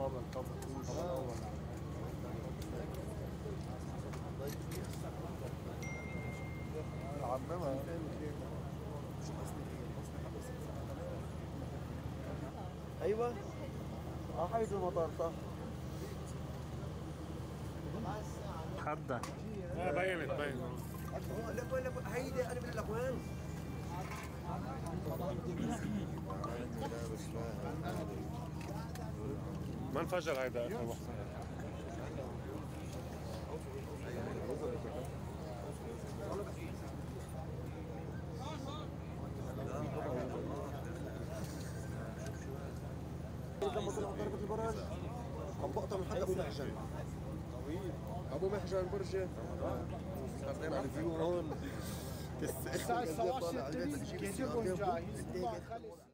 العمامة ايوه حيث المطار صح. حدة بينت لا هيدي انا من الاخوان. ما انفجر هيدا اخر وحده. لما طلع ضربة البراج طبقتها من حد ابو محجن. طويل ابو محجن برجة. استخدم على الفيو هون. الساعة 7 طالع على البيت.